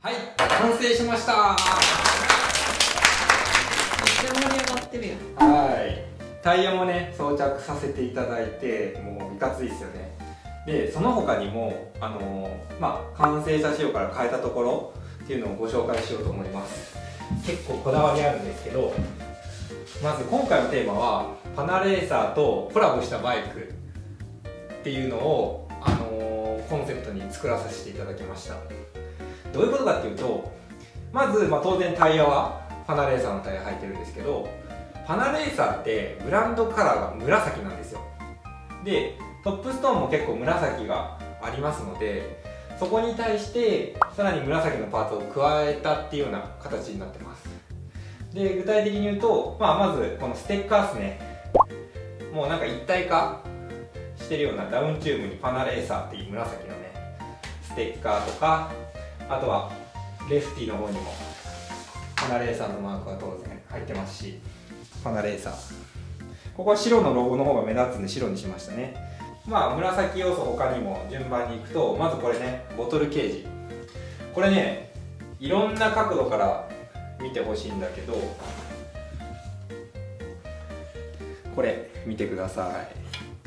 はい、完成しました。 めっちゃ盛り上がってるやん。 はい、タイヤもね装着させていただいて、もういかついですよね。でその他にも完成した仕様から変えたところっていうのをご紹介しようと思います。結構こだわりあるんですけど、まず今回のテーマはパナレーサーとコラボしたバイクっていうのを、コンセプトに作らさせていただきました。どういうことかっていうと、まず、当然タイヤはパナレーサーのタイヤ履いてるんですけど、パナレーサーってブランドカラーが紫なんですよ。でトップストーンも結構紫がありますので、そこに対してさらに紫のパーツを加えたっていうような形になってます。で具体的に言うと、まずこのステッカーですね。もうなんか一体化してるようなダウンチューブにパナレーサーっていう紫のねステッカーとか、あとはレフティの方にもパナレーサーのマークは当然入ってますし、パナレーサー、ここは白のロゴの方が目立つんで白にしましたね。紫要素他にも順番にいくと、まずこれね、ボトルケージ。これね、いろんな角度から見てほしいんだけど、これ見てください。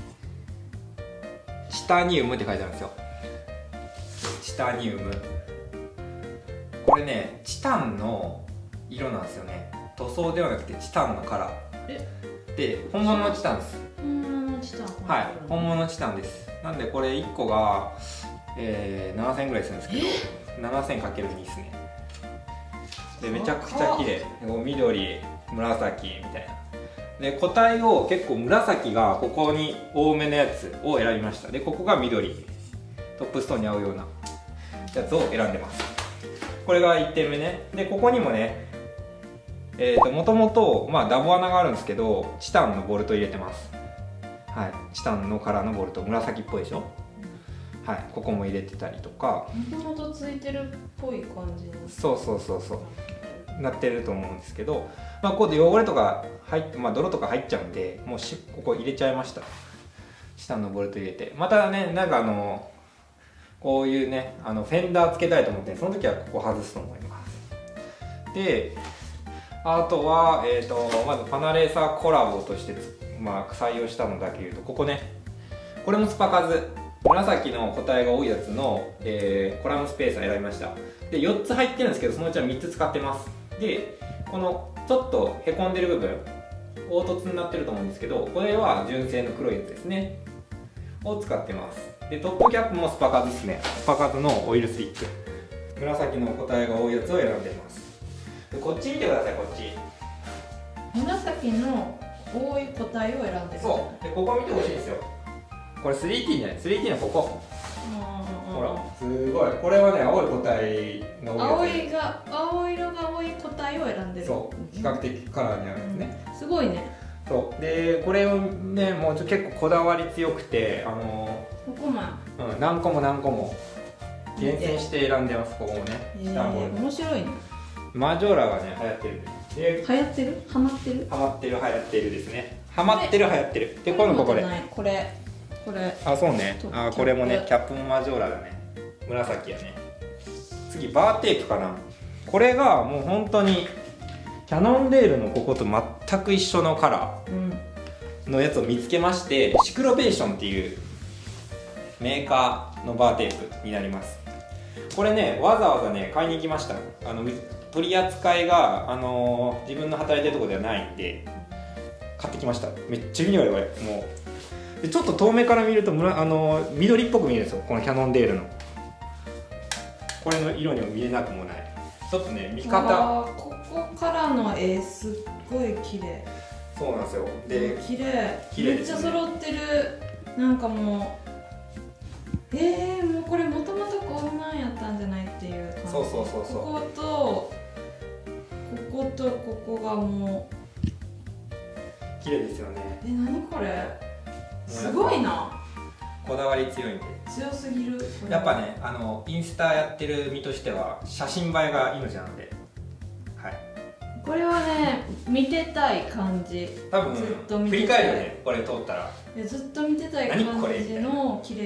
チタニウムって書いてあるんですよ。チタニウム、これねチタンの色なんですよね。塗装ではなくてチタンのカラーで、本物のチタンです。 本物のチタン。 はい、本物のチタンです。なんでこれ1個が、7000円ぐらいするんですけど、7000×2ですね。でめちゃくちゃ綺麗。緑、紫みたいな。で個体を結構紫がここに多めのやつを選びました。でここが緑、トップストーンに合うようなやつを選んでます。これが1点目ね。でここにもね、もともとダボ穴があるんですけど、チタンのボルト入れてます。はい、チタンのカラーのボルト、紫っぽいでしょ。はい、ここも入れてたりとか、 もともとついてるっぽい感じの。 そうなってると思うんですけど、ここで汚れとか入って、泥とか入っちゃうんで、もうここ入れちゃいました。チタンのボルト入れて、またね、なんかこういうね、フェンダーつけたいと思って、その時はここ外すと思います。であとは、まずパナレーサーコラボとして採用したのだけ言うと、ここね、これもスパカズ、紫の個体が多いやつの、コラムスペーサー選びました。で4つ入ってるんですけど、そのうちは3つ使ってます。でこのちょっとへこんでる部分、凹凸になってると思うんですけど、これは純正の黒いやつですねを使ってます。でトップキャップもスパカズですね。スパカズのオイルスティック、紫の個体が多いやつを選んでます。でこっち見てください。こっち紫の多い個体を選んでる。 そうで、ここ見てほしいんですよ。これ 3T じゃない、3T のここ、ほらすごい、これはね青い個体が多いやつ。 青色が多い個体を選んでる。 そう比較的カラーにあるんですね。 すごいね。 そうでこれをね、もう結構こだわり強くて、 ここも何個も厳選して選んでます。ここもね、 面白いね。 マジョーラがね流行ってる。で流行ってる？ハマってる？ 流行ってるですね。ハマってる、流行ってる。で今度これこれそうね、これもねキャップもマジョーラだね、紫やね。次バーテープかな。これがもう本当にキャノンデールのここと全く一緒のカラーのやつを見つけまして、シクロベーションっていうメーカーのバーテープになります。これねわざわざね買いに行きました。取り扱いが自分の働いてるところではないんで買ってきました。めっちゃいい匂い、これ。もうでちょっと遠目から見ると緑っぽく見えるんですよ、このキャノンデールの。これの色にも見えなくもない。ちょっとね見方、 ここからの絵すっごい綺麗。 そうなんですよ。で綺麗、めっちゃ揃ってる。なんかもうもうこれもともとこんなんやったんじゃないっていう感じ。 そうこことここがもう綺麗ですよね。 何これ、すごいな。 こだわり強いんで。 強すぎる。 やっぱねインスタやってる身としては写真映えが命なので、はい、 これはね見てたい感じ。 多分ずっと見てたい。 振り返るよね、これ通ったら。 ずっと見てたい感じの綺麗さ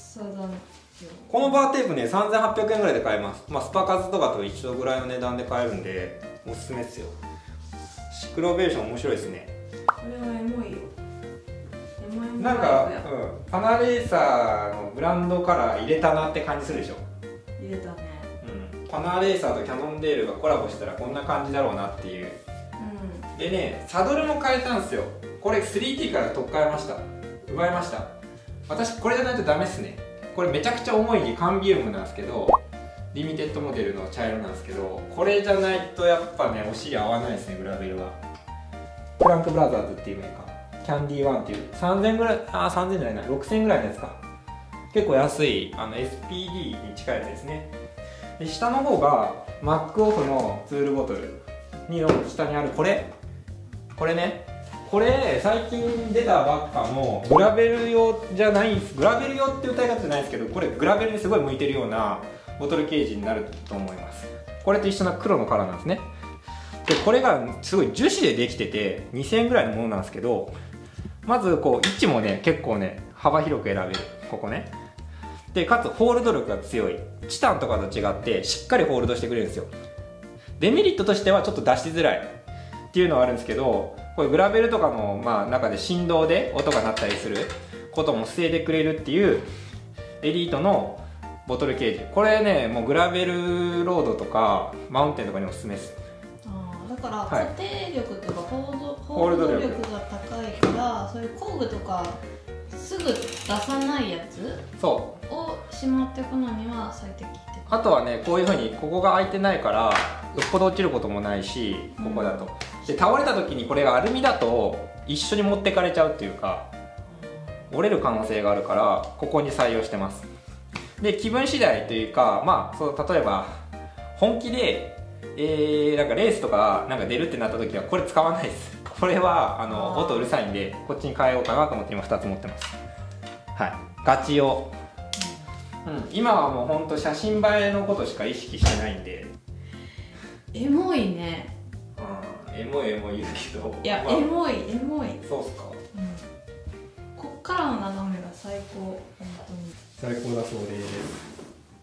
そうだね。 このバーテープね3800円ぐらいで買えます。スパカズとかと一緒ぐらいの値段で買えるんでおすすめですよ。シクロベーション面白いですね。 これはエモいよ。エモエモなんか、パナレーサーのブランドカラー入れたなって感じするでしょ。 入れたね。 パナレーサーとキャノンデールがコラボしたらこんな感じだろうなっていう。でね、サドルも変えたんですよ。これ 3T から取っ替えました。奪いました。私これじゃないとダメっすね。これめちゃくちゃ重い缶ビウムなんですけど、リミテッドモデルの茶色なんですけど、これじゃないとやっぱねお尻合わないですね。グラベルはフランクブラザーズっていうメーカー、キャンディーワンっていう3000ぐらい、3000じゃないな、6000ぐらいのやつか。結構安いSPD に近いやつですね。で下の方がマックオフのツールボトルの下にあるこれね、これ最近出たばっかもグラベル用じゃないんです。グラベル用って歌い方じゃないですけど、これグラベルにすごい向いてるようなボトルケージになると思います。これと一緒な黒のカラーなんですね。でこれがすごい樹脂でできてて2000円ぐらいのものなんですけど、まずこう位置もね結構ね幅広く選べる。ここね、でかつホールド力が強い。チタンとかと違ってしっかりホールドしてくれるんですよ。デメリットとしてはちょっと出しづらいっていうのはあるんですけど、これグラベルとかの中で振動で音が鳴ったりすることも防いでくれるっていうエリートのボトルケージ。これねもうグラベルロードとかマウンテンとかにおすすめです。 だから固定力というかホールド力が高いから、そういう工具とかすぐ出さないやつをしまっていくのには最適って。 あとはねこういうふうにここが開いてないからよっぽど落ちることもないし、ここだと、で倒れた時にこれがアルミだと一緒に持ってかれちゃうっていうか折れる可能性があるからここに採用してます。で気分次第というか、そう例えば本気で、なんかレースとかなんか出るってなった時はこれ使わないです。これは音うるさいんでこっちに変えようかなと思って今2つ持ってます。はい、ガチ用。今はもうほんと写真映えのことしか意識してないんで。 エモいね。 エモい言うけど、 いや、エモい。 そうっすか。 こっからの眺めが最高。本当に最高だそうです。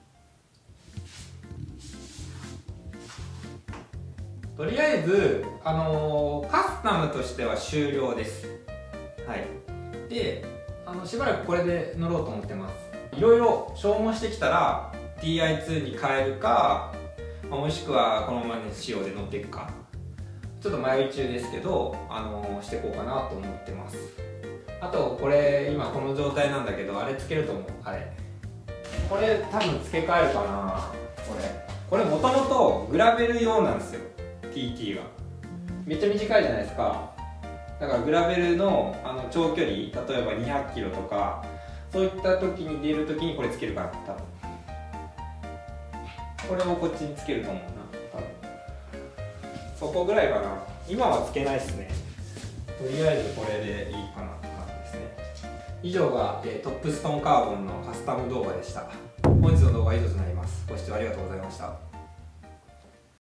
とりあえずカスタムとしては終了です。はい。でしばらくこれで乗ろうと思ってます。いろいろ消耗してきたら TI2 に変えるか、もしくはこのままの仕様で乗っていくか、ちょっと迷い中ですけどしていこうかなと思ってます。あとこれ今この状態なんだけど、あれつけると思う。これ多分付け替えるかな。これもともとグラベル用なんですよ。 TT がめっちゃ短いじゃないですか。だからグラベルの長距離、例えば200キロとかそういった時に出る時にこれつけるかな。多分これをこっちにつけると思うな。多分そこぐらいかな。今はつけないですね。とりあえずこれでいいかなって感じですね。以上が、トップストーンカーボンのカスタム動画でした。本日の動画は以上となります。ご視聴ありがとうございました。